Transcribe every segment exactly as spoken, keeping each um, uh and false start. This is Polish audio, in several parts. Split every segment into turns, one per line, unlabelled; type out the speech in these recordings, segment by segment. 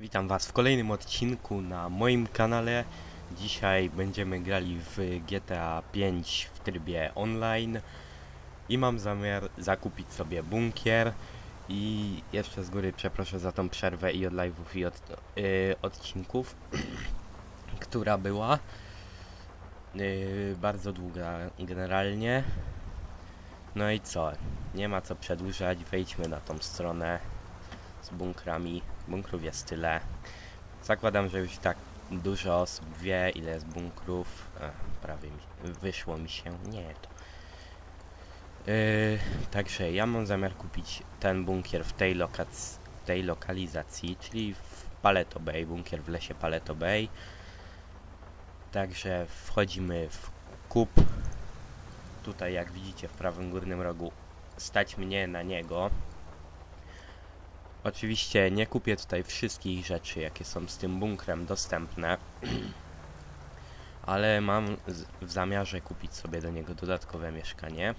Witam Was w kolejnym odcinku na moim kanale. Dzisiaj będziemy grali w G T A pięć w trybie online i mam zamiar zakupić sobie bunkier. I jeszcze z góry przeproszę za tą przerwę i od live'ów i od yy, odcinków, która była yy, bardzo długa generalnie. No i co? Nie ma co przedłużać, wejdźmy na tą stronę z bunkrami. Bunkrów jest tyle. Zakładam, że już tak dużo osób wie, ile jest bunkrów. E, prawie mi, wyszło mi się. Nie to. Yy, także ja mam zamiar kupić ten bunkier w tej, lokac w tej lokalizacji, czyli w Paleto Bay, bunkier w lesie Paleto Bay. Także wchodzimy w kup. Tutaj, jak widzicie, w prawym górnym rogu stać mnie na niego. Oczywiście nie kupię tutaj wszystkich rzeczy, jakie są z tym bunkrem dostępne, ale mam w zamiarze kupić sobie do niego dodatkowe mieszkanie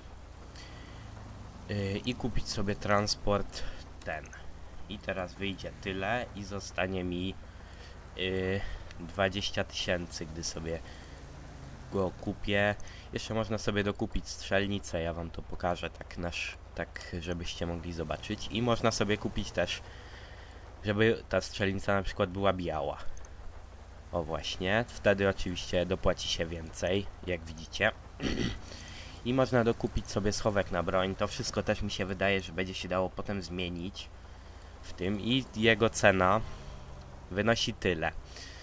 yy, i kupić sobie transport ten. I teraz wyjdzie tyle i zostanie mi yy, dwadzieścia tysięcy, gdy sobie go kupię. Jeszcze można sobie dokupić strzelnicę, ja wam to pokażę tak, nasz, tak żebyście mogli zobaczyć. I można sobie kupić też, żeby ta strzelnica na przykład była biała. O właśnie, wtedy oczywiście dopłaci się więcej, jak widzicie. I można dokupić sobie schowek na broń. To wszystko też mi się wydaje, że będzie się dało potem zmienić w tym. I jego cena wynosi tyle.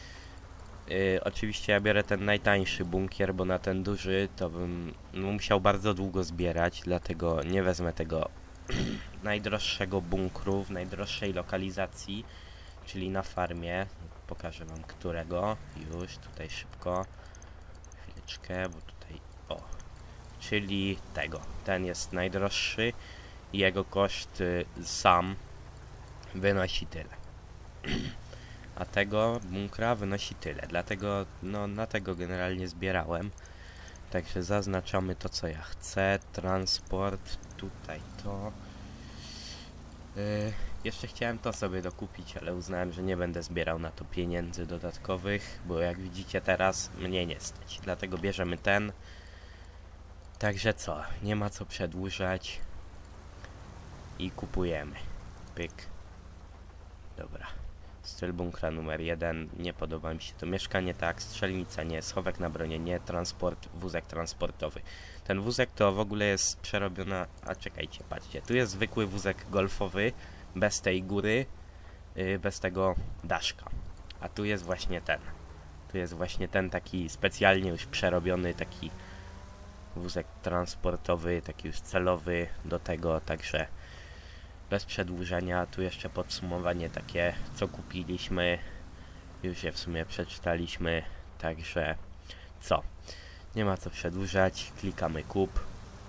Yy, oczywiście ja biorę ten najtańszy bunkier, bo na ten duży to bym no, musiał bardzo długo zbierać, dlatego nie wezmę tego najdroższego bunkru w najdroższej lokalizacji, czyli na farmie. Pokażę wam którego. Już tutaj szybko. Chwileczkę, bo tutaj o. Czyli tego. Ten jest najdroższy i jego koszt y, sam wynosi tyle. A tego bunkra wynosi tyle. Dlatego no na tego generalnie zbierałem. Także zaznaczamy to, co ja chcę. Transport, tutaj to. Yy, jeszcze chciałem to sobie dokupić, ale uznałem, że nie będę zbierał na to pieniędzy dodatkowych, bo jak widzicie teraz mnie nie stać. Dlatego bierzemy ten. Także co, nie ma co przedłużać. I kupujemy. Pyk. Dobra. Styl bunkra numer jeden. Nie podoba mi się to mieszkanie, tak. Strzelnica nie. Schowek na bronię nie. Transport, wózek transportowy. Ten wózek to w ogóle jest przerobiona... A czekajcie, patrzcie. Tu jest zwykły wózek golfowy. Bez tej góry. Yy, bez tego daszka. A tu jest właśnie ten. Tu jest właśnie ten taki specjalnie już przerobiony taki wózek transportowy. Taki już celowy do tego. Także... bez przedłużenia, tu jeszcze podsumowanie takie, co kupiliśmy. Już je w sumie przeczytaliśmy, także co? Nie ma co przedłużać, klikamy kup.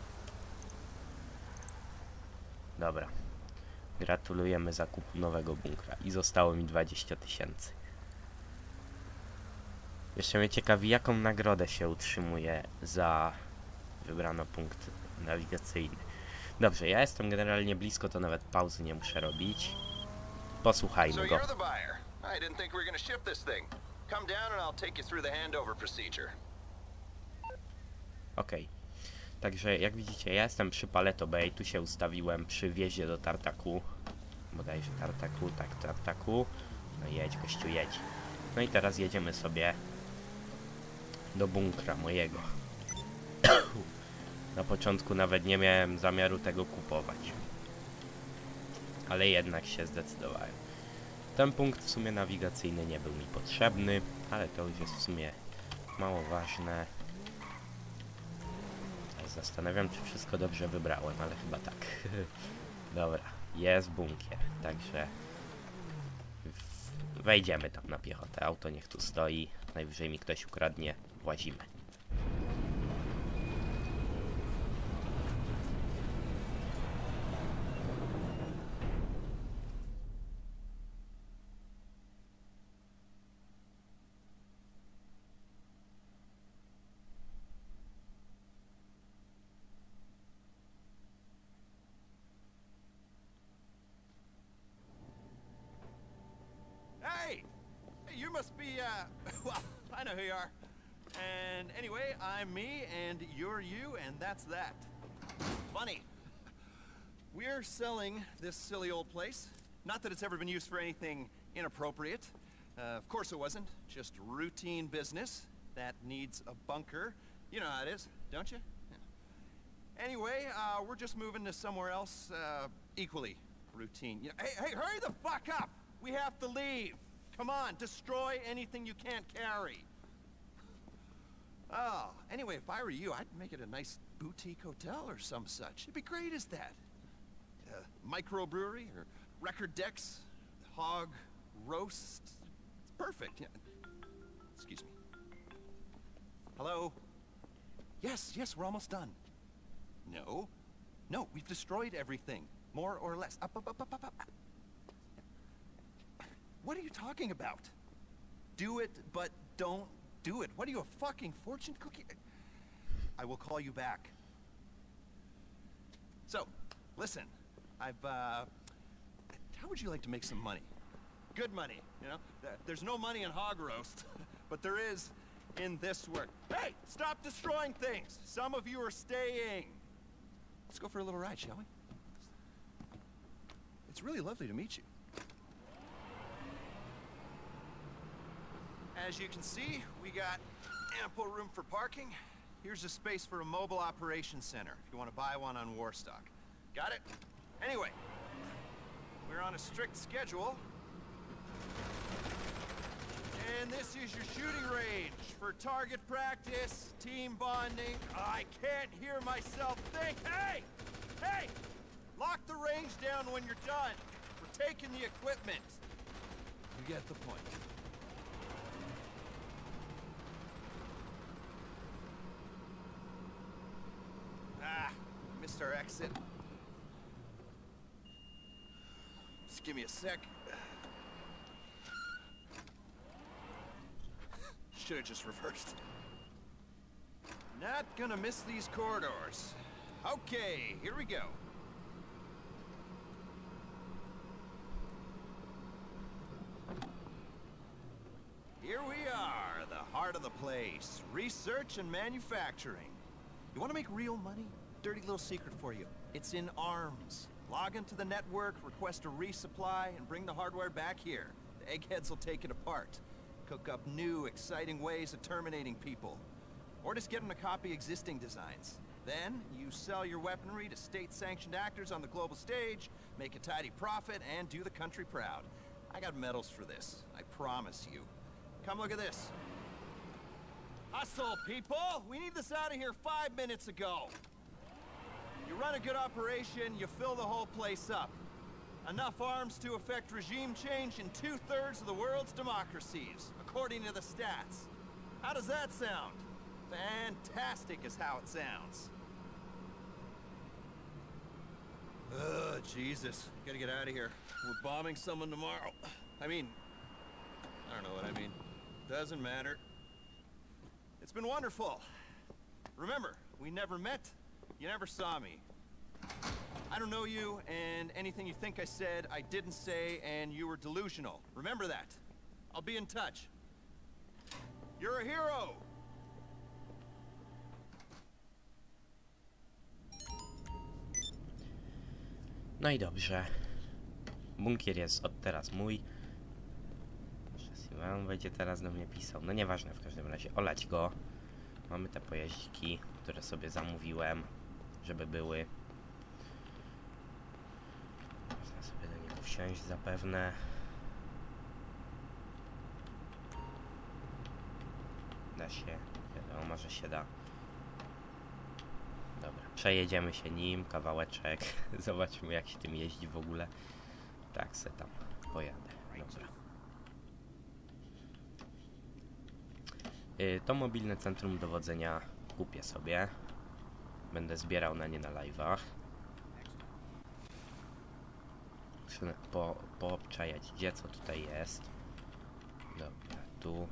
Dobra. Gratulujemy zakupu nowego bunkra i zostało mi dwadzieścia tysięcy. Jeszcze mnie ciekawi, jaką nagrodę się utrzymuje za wybrano punkt nawigacyjny. Dobrze, ja jestem generalnie blisko, to nawet pauzy nie muszę robić. Posłuchajmy go. Okej. Także jak widzicie, ja jestem przy Paleto Bay, tu się ustawiłem przy wjeździe do Tartaku. Bodajże Tartaku, tak, Tartaku. No jedź, gościu, jedź. No i teraz jedziemy sobie do bunkra mojego. Na początku nawet nie miałem zamiaru tego kupować. Ale jednak się zdecydowałem. Ten punkt w sumie nawigacyjny nie był mi potrzebny, ale to już jest w sumie mało ważne. Zastanawiam, czy wszystko dobrze wybrałem, ale chyba tak. Dobra, jest bunkier, także wejdziemy tam na piechotę. Auto niech tu stoi, najwyżej mi ktoś ukradnie, włazimy.
you must be, uh, well, I know who you are. And anyway, I'm me, and you're you, and that's that. Funny. We're selling this silly old place. Not that it's ever been used for anything inappropriate. Uh, of course it wasn't. Just routine business that needs a bunker. You know how it is, don't you? Yeah. Anyway, uh, we're just moving to somewhere else, uh, equally routine. You know, hey, hey, hurry the fuck up! We have to leave. Come on, destroy anything you can't carry. Oh, anyway, if I were you, I'd make it a nice boutique hotel or some such. It'd be great as that. Uh, microbrewery or record decks, hog roast. It's perfect. Yeah. Excuse me. Hello? Yes, yes, we're almost done. No. No, we've destroyed everything. More or less. Up, up, up, up, up, up. What are you talking about? Do it, but don't do it. What are you, a fucking fortune cookie? I will call you back. So, listen. I've, uh... how would you like to make some money? Good money, you know? There's no money in hog roast, but there is in this work. Hey! Stop destroying things! Some of you are staying! Let's go for a little ride, shall we? It's really lovely to meet you. As you can see, we got ample room for parking. Here's a space for a mobile operations center, if you want to buy one on Warstock. Got it? Anyway, we're on a strict schedule. And this is your shooting range for target practice, team bonding. I can't hear myself think. Hey! Hey! Lock the range down when you're done. We're taking the equipment. You get the point. Ah, missed our exit. Just give me a sec. Should have just reversed. Not gonna miss these corridors. Okay, here we go. Here we are, the heart of the place. Research and manufacturing. You want to make real money? Dirty little secret for you. It's in arms. Log into the network, request a resupply, and bring the hardware back here. The eggheads will take it apart. Cook up new, exciting ways of terminating people. Or just get them to copy existing designs. Then, you sell your weaponry to state-sanctioned actors on the global stage, make a tidy profit, and do the country proud. I got medals for this, I promise you. Come look at this. Hustle, people! We need this out of here five minutes ago. You run a good operation, you fill the whole place up. Enough arms to effect regime change in two-thirds of the world's democracies, according to the stats. How does that sound? Fantastic is how it sounds. Ugh, Jesus. Gotta get out of here. We're bombing someone tomorrow. I mean... I don't know what I mean. Doesn't matter. It's been wonderful. Remember, we never met. You never saw me. I don't know you, and anything you think I said, I didn't say, and you were delusional. Remember that. I'll be in touch. You're a hero!
No i dobrze. Bunkier jest od teraz mój. On będzie teraz do mnie pisał. No nieważne, w każdym razie. Olać go. Mamy te pojaździki, które sobie zamówiłem, żeby były. Można sobie do niego wsiąść zapewne. Da się. Wiadomo, może się da. Dobra, przejedziemy się nim, kawałeczek. Zobaczymy, jak się tym jeździ w ogóle. Tak se tam pojadę. Dobra. Yy, to mobilne centrum dowodzenia kupię sobie. Będę zbierał na nie na live'ach. Muszę po, poobczajać, gdzie co tutaj jest. Dobra, tu.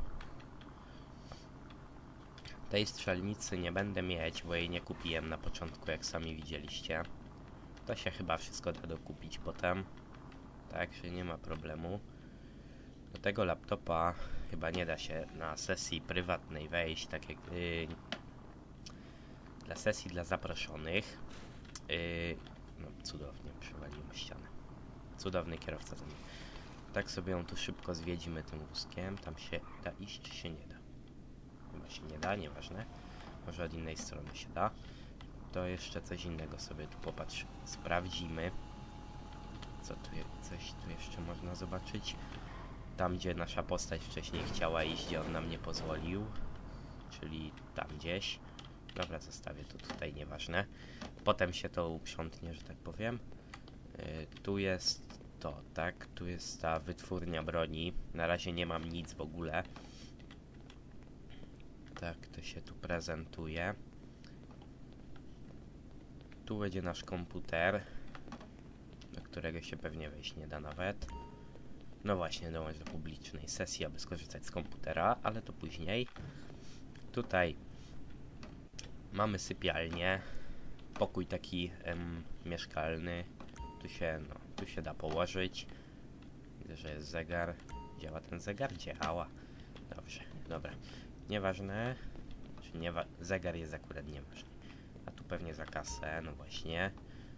Tej strzelnicy nie będę mieć, bo jej nie kupiłem na początku, jak sami widzieliście. To się chyba wszystko da dokupić potem. Także nie ma problemu. Do tego laptopa chyba nie da się na sesji prywatnej wejść, tak jak yy, dla sesji dla zaproszonych. Yy, no cudownie, przewaliłem ścianę. Cudowny kierowca za mnie. Tak sobie ją tu szybko zwiedzimy tym wózkiem. Tam się da iść, czy się nie da? Chyba się nie da, nieważne. Może od innej strony się da. To jeszcze coś innego sobie tu popatrz, sprawdzimy. Co tu je, coś tu jeszcze można zobaczyć? Tam, gdzie nasza postać wcześniej chciała iść, gdzie on nam nie pozwolił. Czyli tam gdzieś. Dobra, zostawię to tutaj, nieważne. Potem się to uprzątnie, że tak powiem. Yy, tu jest to, tak? Tu jest ta wytwórnia broni. Na razie nie mam nic w ogóle. Tak, to się tu prezentuje. Tu będzie nasz komputer, do którego się pewnie wejść nie da nawet. No właśnie, dołącz do publicznej sesji, aby skorzystać z komputera, ale to później. Tutaj mamy sypialnię, pokój taki em, mieszkalny. Tu się, no, tu się da położyć. Widzę, że jest zegar. Działa ten zegar? Działa. Dobrze, dobra. Nieważne. Czy nie wa zegar jest akurat nieważny. A tu pewnie za kasę, no właśnie.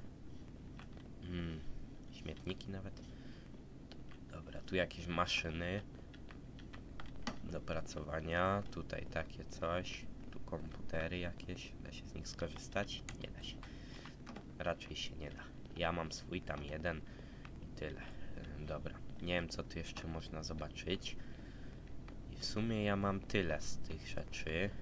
Hmm, śmietniki nawet. Dobra, tu jakieś maszyny do pracowania. Tutaj takie coś. Tu komputery jakieś. Da się z nich skorzystać? Nie da się. Raczej się nie da. Ja mam swój tam jeden i tyle. Dobra. Nie wiem, co tu jeszcze można zobaczyć. I w sumie ja mam tyle z tych rzeczy.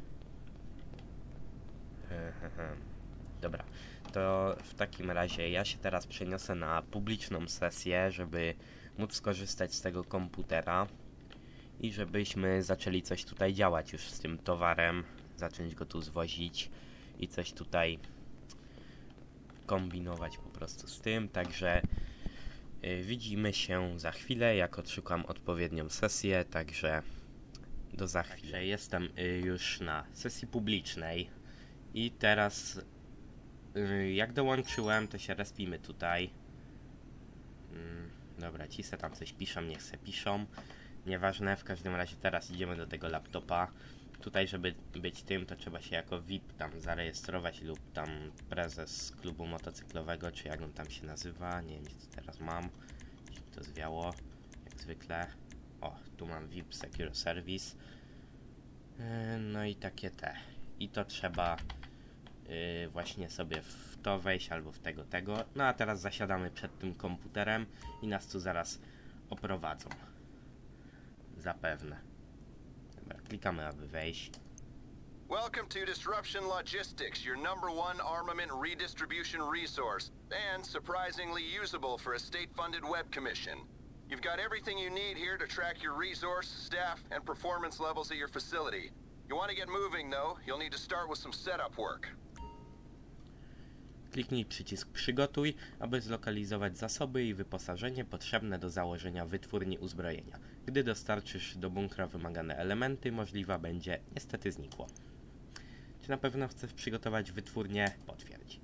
Dobra, to w takim razie ja się teraz przeniosę na publiczną sesję, żeby móc skorzystać z tego komputera i żebyśmy zaczęli coś tutaj działać już z tym towarem, zacząć go tu zwozić i coś tutaj kombinować po prostu z tym, także yy, widzimy się za chwilę, jak odszukam odpowiednią sesję, także do za chwilę. Także jestem yy, już na sesji publicznej. I teraz, yy, jak dołączyłem, to się respimy tutaj. Yy, dobra, ci se tam coś piszą, niech se piszą. Nieważne, w każdym razie teraz idziemy do tego laptopa. Tutaj, żeby być tym, to trzeba się jako V I P tam zarejestrować lub tam prezes klubu motocyklowego, czy jak on tam się nazywa. Nie wiem, co teraz mam. Jeśli to zwiało, jak zwykle. O, tu mam V I P Secure Service. Yy, no i takie te. I to trzeba yy, właśnie sobie w to wejść albo w tego, tego. No a teraz zasiadamy przed tym komputerem i nas tu zaraz oprowadzą. Zapewne. Dobra, klikamy, aby wejść.
Welcome to Disruption Logistics, your number one armament redistribution resource, and surprisingly usable for a state-funded web commission. You've got everything you need here to track your resource, staff, and performance levels at your facility. You want to get moving, though, you'll need to start with some setup work.
Kliknij przycisk Przygotuj, aby zlokalizować zasoby i wyposażenie potrzebne do założenia wytwórni uzbrojenia. Gdy dostarczysz do bunkra wymagane elementy, możliwa będzie niestety znikło. Czy na pewno chcesz przygotować wytwórnię? Potwierdź.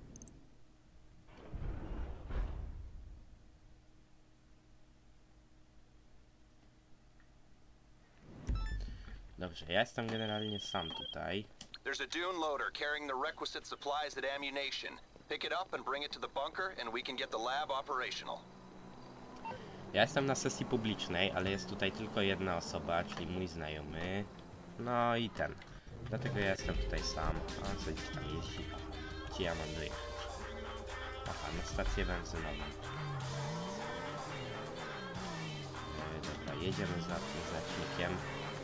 Dobrze, ja jestem generalnie sam tutaj.
There's a dune loader carrying the requisite supplies and ammunition. Pick it up and bring it to the bunker and we can get the lab operational.
Ja jestem na sesji publicznej, ale jest tutaj tylko jedna osoba, czyli mój znajomy. No i ten. Dlatego ja jestem tutaj sam. A co gdzieś tam jeździ? Gdzie ja mam dojechać? Aha, na stację benzynową. Yy, dobra, jedziemy za tym znacznikiem.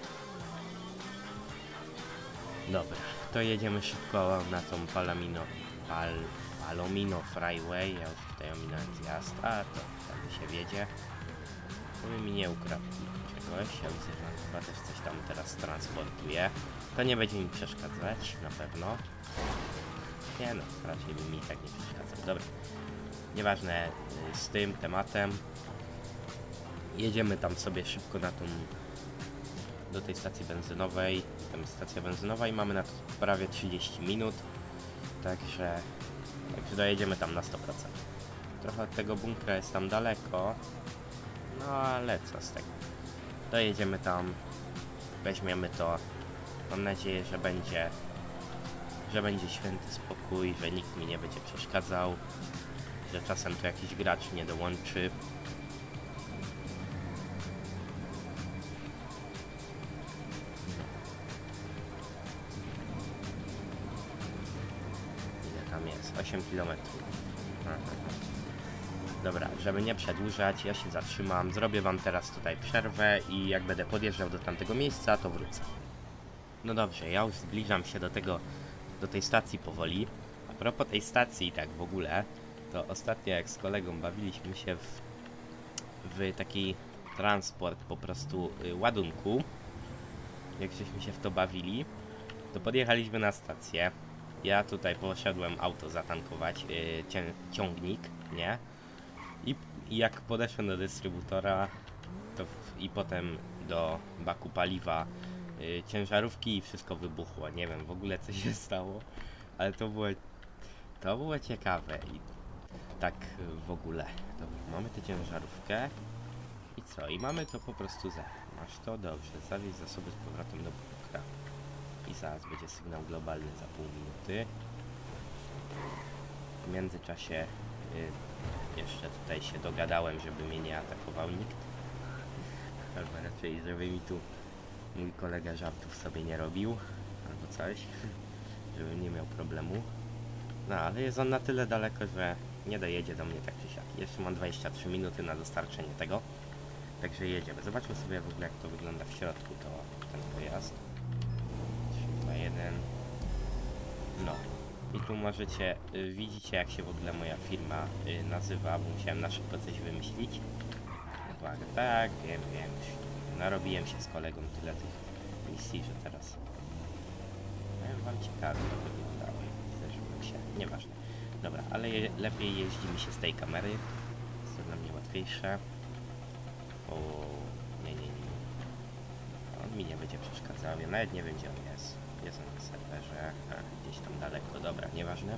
Dobra, to jedziemy szybko na tą Palomino, Pal, Palomino Freeway. Ja już tutaj ominąłem zjazd, a to tam się wiedzie. Żeby mi nie ukradł czegoś. Ja widzę, że on chyba też coś tam teraz transportuje. To nie będzie mi przeszkadzać, na pewno. Nie no, raczej by mi i tak nie przeszkadzał. Dobra, nieważne z tym tematem. Jedziemy tam sobie szybko na tą... do tej stacji benzynowej. Tam jest stacja benzynowa i mamy na to prawie trzydzieści minut. Także, także dojedziemy tam na sto procent. Trochę od tego bunkra jest tam daleko. No ale co z tego. Dojedziemy tam weźmiemy to. Mam nadzieję, że będzie, że będzie święty spokój, że nikt mi nie będzie przeszkadzał, że czasem tu jakiś gracz nie dołączy. Ile tam jest? osiem kilometrów. Aha. Dobra, żeby nie przedłużać, ja się zatrzymam, zrobię wam teraz tutaj przerwę i jak będę podjeżdżał do tamtego miejsca, to wrócę. No dobrze, ja już zbliżam się do tego, do tej stacji powoli. A propos tej stacji, tak w ogóle, to ostatnio jak z kolegą bawiliśmy się w, w taki transport po prostu y, ładunku, jak żeśmy się w to bawili, to podjechaliśmy na stację. Ja tutaj poszedłem auto zatankować, yy, cię, ciągnik, nie? I, I jak podeszłem do dystrybutora to w, i potem do baku paliwa yy, ciężarówki i wszystko wybuchło. Nie wiem w ogóle co się stało, ale to było, to było ciekawe i tak w ogóle. Dobra, mamy tę ciężarówkę i co? I mamy to po prostu za. Masz to? Dobrze, zawieź zasoby z powrotem do bunkra. I zaraz będzie sygnał globalny za pół minuty. W międzyczasie y, jeszcze tutaj się dogadałem, żeby mnie nie atakował nikt. Albo raczej, żeby mi tu mój kolega żartów sobie nie robił. Albo coś. Żebym nie miał problemu. No, ale jest on na tyle daleko, że nie dojedzie do mnie tak czy siak. Jeszcze mam dwadzieścia trzy minuty na dostarczenie tego. Także jedziemy. Zobaczmy sobie w ogóle jak to wygląda w środku, to ten pojazd. trzy, dwa, jeden. No. I tu możecie, y, widzicie jak się w ogóle moja firma y, nazywa, bo musiałem na szybko coś wymyślić. Uwaga, tak, wiem, wiem. Narobiłem się z kolegą tyle tych misji, że teraz... Powiem wam ciekawe to wyglądało. Zderzyłem się. Nieważne. Dobra, ale je, lepiej jeździ mi się z tej kamery. Jest to dla mnie łatwiejsze. O, nie, nie, nie. On mi nie będzie przeszkadzał. Ja nawet nie wiem gdzie on jest. Jest on na serwerze. A, gdzieś tam daleko. Dobra, nieważne.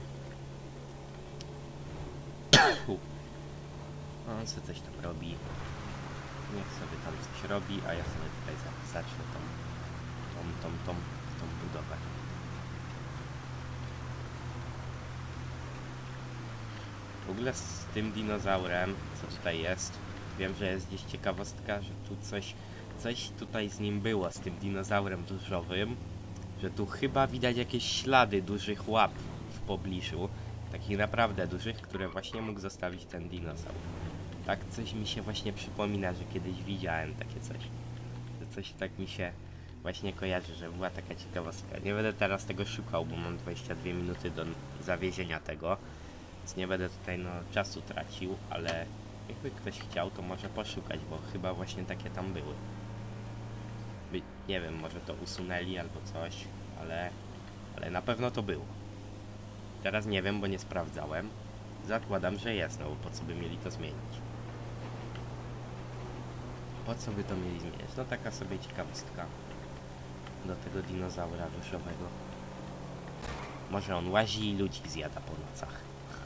On sobie coś tam robi. Niech sobie tam coś robi, a ja sobie tutaj zacznę tą, tą, tą, tą, tą budowę. W ogóle z tym dinozaurem, co tutaj jest, wiem, że jest gdzieś ciekawostka, że tu coś, coś tutaj z nim było, z tym dinozaurem dużowym, że tu chyba widać jakieś ślady dużych łap w pobliżu, takich naprawdę dużych, które właśnie mógł zostawić ten dinozaur. Tak coś mi się właśnie przypomina, że kiedyś widziałem takie coś. Że coś tak mi się właśnie kojarzy, że była taka ciekawostka. Nie będę teraz tego szukał, bo mam dwadzieścia dwie minuty do zawiezienia tego. Więc nie będę tutaj no czasu tracił, ale jakby ktoś chciał, to może poszukać, bo chyba właśnie takie tam były. By, nie wiem, może to usunęli albo coś, ale, ale na pewno to było. Teraz nie wiem, bo nie sprawdzałem. Zakładam, że jest, no bo po co by mieli to zmienić? Po co by to mieli zmieniać? No taka sobie ciekawostka do tego dinozaura duszowego. Może on łazi i ludzi zjada po nocach.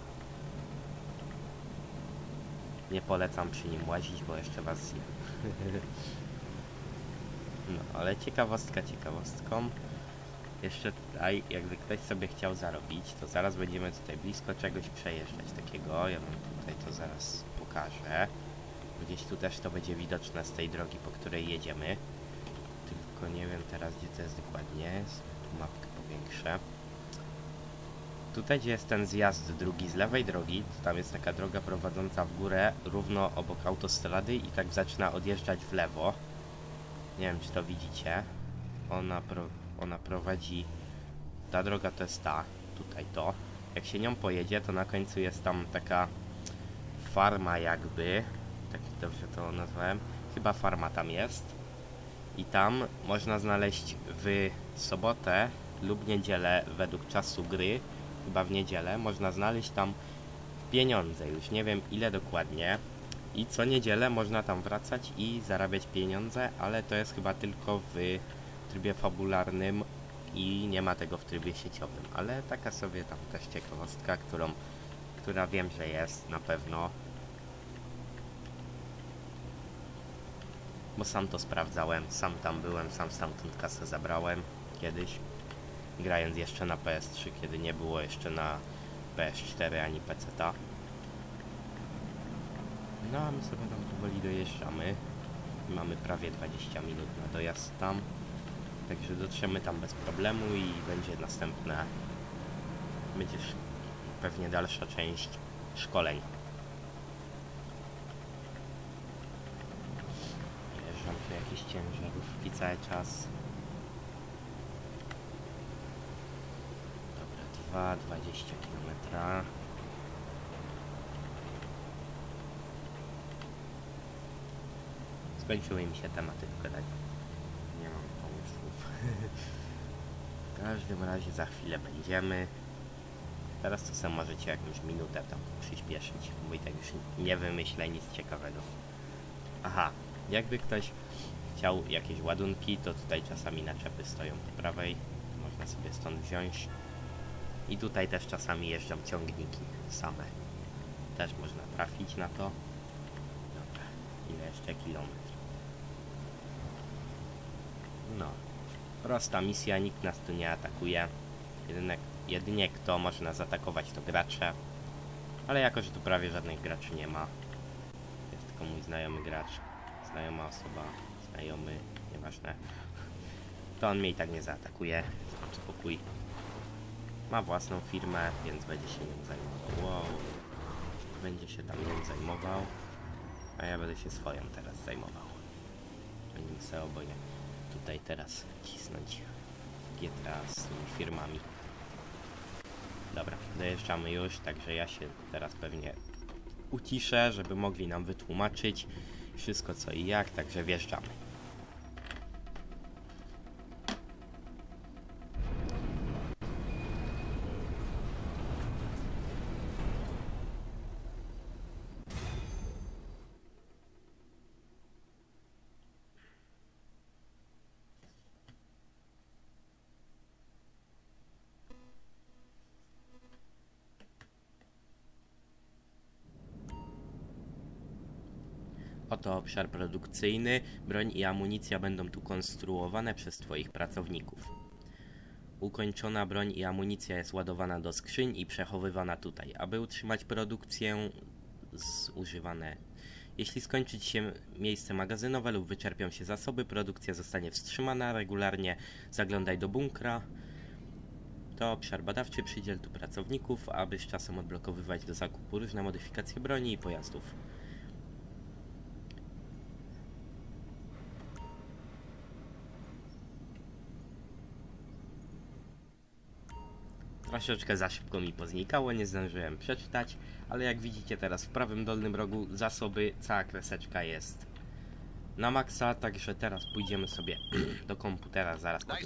Nie polecam przy nim łazić, bo jeszcze was zje. No, ale ciekawostka ciekawostką. Jeszcze tutaj, jakby ktoś sobie chciał zarobić, to zaraz będziemy tutaj blisko czegoś przejeżdżać takiego. Ja wam tutaj to zaraz pokażę. Gdzieś tu też to będzie widoczne z tej drogi, po której jedziemy. Tylko nie wiem teraz, gdzie to jest dokładnie. Tu mapkę powiększę. Tutaj, gdzie jest ten zjazd drugi z lewej drogi, to tam jest taka droga prowadząca w górę, równo obok autostrady i tak zaczyna odjeżdżać w lewo. Nie wiem, czy to widzicie. Ona, pro, ona prowadzi... Ta droga to jest ta, tutaj to. Jak się nią pojedzie, to na końcu jest tam taka farma jakby. Tak dobrze to nazwałem. Chyba farma tam jest. I tam można znaleźć w sobotę lub niedzielę według czasu gry, chyba w niedzielę, można znaleźć tam pieniądze. Już nie wiem ile dokładnie. I co niedzielę można tam wracać i zarabiać pieniądze, ale to jest chyba tylko w trybie fabularnym i nie ma tego w trybie sieciowym. Ale taka sobie tam też ciekawostka, którą, która wiem, że jest na pewno. bo sam to sprawdzałem, sam tam byłem, sam stamtąd kasę zabrałem kiedyś, grając jeszcze na P S trzy, kiedy nie było jeszcze na P S cztery ani peceta. No a my sobie tam powoli dojeżdżamy. Mamy prawie dwadzieścia minut na dojazd tam, także dotrzemy tam bez problemu i będzie następne, będzie pewnie dalsza część szkoleń. Jeżdżam tu jakieś ciężarówki cały czas. Dobra, dwa, dwadzieścia kilometrów. Skończyły mi się tematy w gadaniu. Nie mam pomysłów. W każdym razie za chwilę będziemy. Teraz to sam możecie jakąś minutę tam przyspieszyć, bo i tak już nie wymyślę nic ciekawego. Aha, jakby ktoś chciał jakieś ładunki, to tutaj czasami naczepy stoją po prawej. Można sobie stąd wziąć. I tutaj też czasami jeżdżą ciągniki same. Też można trafić na to. Dobra, ile jeszcze kilometrów? No, prosta misja, nikt nas tu nie atakuje. Jedynie, jedynie kto może nas atakować, to gracze. Ale jako, że tu prawie żadnych graczy nie ma, jest tylko mój znajomy gracz, znajoma osoba, znajomy, nieważne, to on mnie i tak nie zaatakuje. Mam spokój. Ma własną firmę, więc będzie się nią zajmował. Wow. Będzie się tam nią zajmował, a ja będę się swoją teraz zajmował. Będziemy sobie oboje tutaj teraz cisnąć G T A z tymi firmami. Dobra, dojeżdżamy już, także ja się teraz pewnie uciszę, żeby mogli nam wytłumaczyć wszystko co i jak, także wjeżdżamy. Oto obszar produkcyjny. Broń i amunicja będą tu konstruowane przez Twoich pracowników. Ukończona broń i amunicja jest ładowana do skrzyń i przechowywana tutaj, aby utrzymać produkcję zużywane. Jeśli skończy Ci się miejsce magazynowe lub wyczerpią się zasoby, produkcja zostanie wstrzymana regularnie. Zaglądaj do bunkra. To obszar badawczy, przydziel tu pracowników, aby z czasem odblokowywać do zakupu różne modyfikacje broni i pojazdów. Troszeczkę za szybko mi poznikało, nie zdążyłem przeczytać, ale jak widzicie teraz w prawym dolnym rogu zasoby, cała kreseczka jest na maksa, także teraz pójdziemy sobie do komputera zaraz po tym.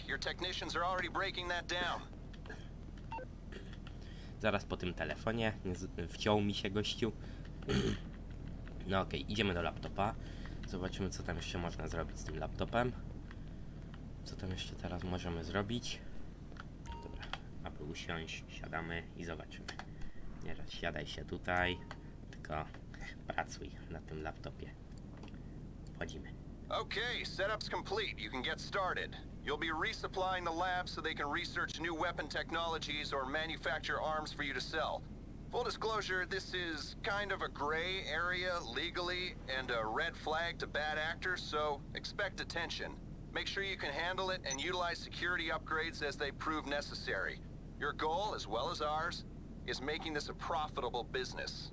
Zaraz po tym telefonie, wciął mi się gościu. No okej, okay, idziemy do laptopa, zobaczymy co tam jeszcze można zrobić z tym laptopem. Co tam jeszcze teraz możemy zrobić? Aby usiąść, siadamy i zobaczymy. Nie, że siadaj się tutaj, tylko pracuj na tym laptopie. Wchodzimy.
Okay, setup's complete. You can get started. You'll be resupplying the lab so they can research new weapon technologies or manufacture arms for you to sell. Full disclosure, this is kind of a gray area legally and a red flag to bad actors, so expect attention. Make sure you can handle it and utilize security upgrades as they prove necessary. Your goal, as well as ours, is making this a profitable business.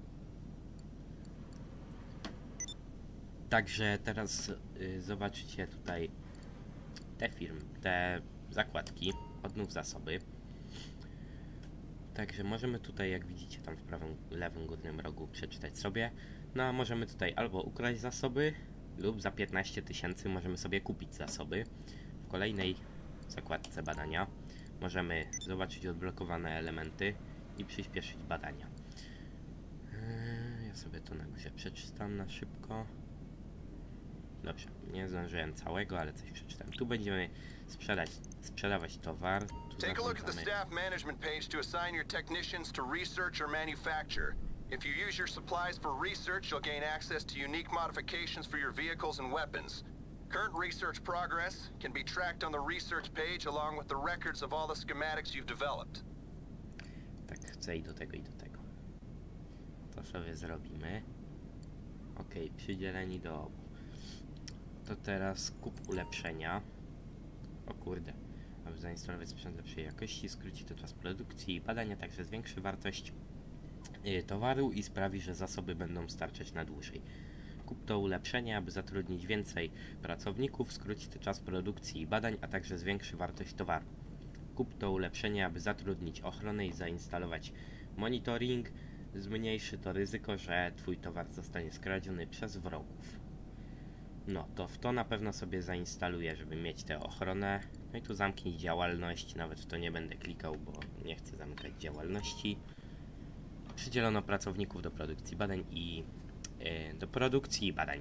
Także teraz y, zobaczycie tutaj te firmy, te zakładki, odnów zasoby. Także możemy tutaj, jak widzicie tam w prawym, lewym górnym rogu przeczytać sobie. No a możemy tutaj albo ukraść zasoby, lub za piętnaście tysięcy możemy sobie kupić zasoby. W kolejnej zakładce badania możemy zobaczyć odblokowane elementy i przyspieszyć badania. Ja sobie to na górze przeczytam na szybko. Dobrze, nie zdążyłem całego, ale coś przeczytam. Tu będziemy sprzedać, sprzedawać towar. Tu
Take a look at the staff management page to assign your technicians to research or manufacture.
If you use your supplies for research, you'll gain access to unique modifications for your vehicles and weapons. Current research progress can be tracked on the research page along with the records of all the schematics you've developed.
Tak, chcę i do tego, i do tego. To sobie zrobimy. Ok, przydzieleni do obu. To teraz kup ulepszenia. O kurde. Aby zainstalować sprzęt lepszej jakości, skróci to czas produkcji i badania, także zwiększy wartość yy, towaru i sprawi, że zasoby będą starczać na dłużej. Kup to ulepszenie, aby zatrudnić więcej pracowników, skróci to czas produkcji i badań, a także zwiększy wartość towaru. Kup to ulepszenie, aby zatrudnić ochronę i zainstalować monitoring, zmniejszy to ryzyko, że twój towar zostanie skradziony przez wrogów. No, to w to na pewno sobie zainstaluję, żeby mieć tę ochronę. No i tu zamknij działalność, nawet w to nie będę klikał, bo nie chcę zamykać działalności. Przydzielono pracowników do produkcji badań i yy, do produkcji i badań.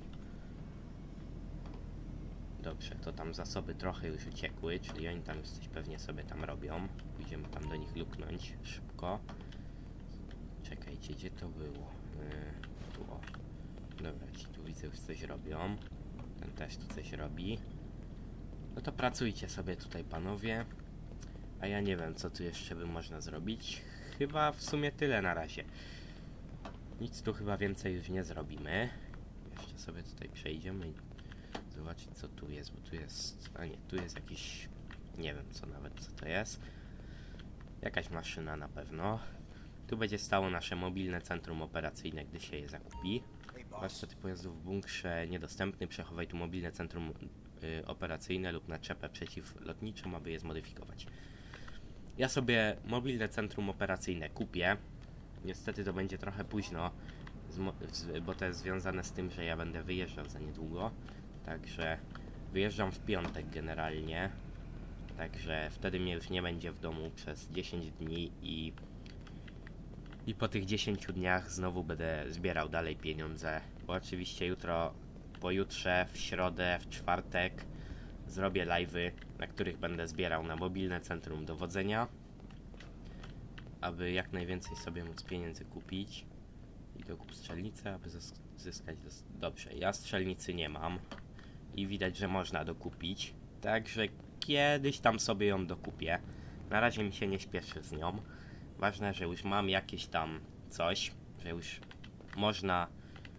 Dobrze, to tam zasoby trochę już uciekły, czyli oni tam już coś pewnie sobie tam robią. Idziemy tam do nich luknąć szybko. Czekajcie, gdzie to było? Yy, tu o. Dobra, ci tu widzę już coś robią. Ten też tu coś robi. No to pracujcie sobie tutaj, panowie. A ja nie wiem, co tu jeszcze by można zrobić. Chyba w sumie tyle na razie. Nic tu chyba więcej już nie zrobimy. Jeszcze sobie tutaj przejdziemy i zobaczyć, co tu jest, bo tu jest... A nie, tu jest jakiś... Nie wiem co nawet, co to jest. Jakaś maszyna na pewno. Tu będzie stało nasze mobilne centrum operacyjne, gdy się je zakupi. Warsztaty pojazdów w bunkrze niedostępny. Przechowaj tu mobilne centrum y, operacyjne lub naczepę przeciwlotniczą, aby je zmodyfikować. Ja sobie mobilne centrum operacyjne kupię. Niestety to będzie trochę późno, bo to jest związane z tym, że ja będę wyjeżdżał za niedługo. Także wyjeżdżam w piątek generalnie. Także wtedy mnie już nie będzie w domu przez dziesięć dni i I po tych dziesięciu dniach znowu będę zbierał dalej pieniądze. Bo oczywiście jutro, pojutrze, w środę, w czwartek zrobię live'y, na których będę zbierał na mobilne centrum dowodzenia, aby jak najwięcej sobie móc pieniędzy kupić. I dokup strzelnicę, aby zyskać... Dobrze, ja strzelnicy nie mam. I widać, że można dokupić. Także kiedyś tam sobie ją dokupię. Na razie mi się nie śpieszy z nią. Ważne, że już mam jakieś tam coś, że już można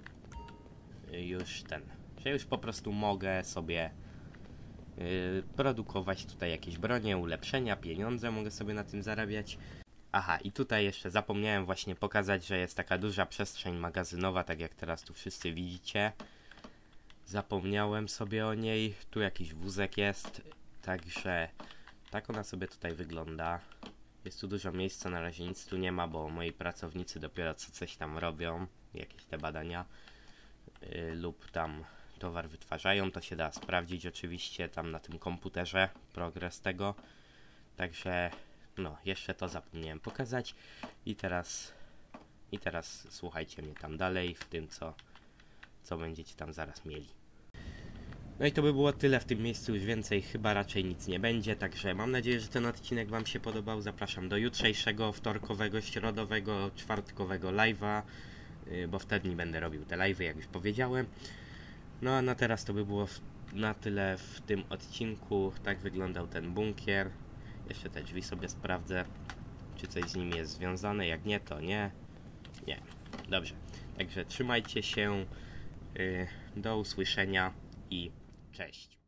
już ten, że już po prostu mogę sobie yy, produkować tutaj jakieś bronie, ulepszenia, pieniądze, mogę sobie na tym zarabiać. Aha, i tutaj jeszcze zapomniałem właśnie pokazać, że jest taka duża przestrzeń magazynowa, tak jak teraz tu wszyscy widzicie. Zapomniałem sobie o niej, tu jakiś wózek jest, także tak ona sobie tutaj wygląda. Jest tu dużo miejsca, na razie nic tu nie ma, bo moi pracownicy dopiero co coś tam robią, jakieś te badania yy, lub tam towar wytwarzają, to się da sprawdzić oczywiście tam na tym komputerze, progres tego. Także no, jeszcze to zapomniałem pokazać i teraz i teraz słuchajcie mnie tam dalej w tym, co, co będziecie tam zaraz mieli. No i to by było tyle w tym miejscu, już więcej chyba raczej nic nie będzie, także mam nadzieję, że ten odcinek wam się podobał. Zapraszam do jutrzejszego, wtorkowego, środowego, czwartkowego live'a, yy, bo wtedy nie będę robił te live'y, jak już powiedziałem. No a na teraz to by było w, na tyle w tym odcinku. Tak wyglądał ten bunkier. Jeszcze te drzwi sobie sprawdzę, czy coś z nimi jest związane, jak nie, to nie. Nie, dobrze, także trzymajcie się, yy, do usłyszenia i cześć.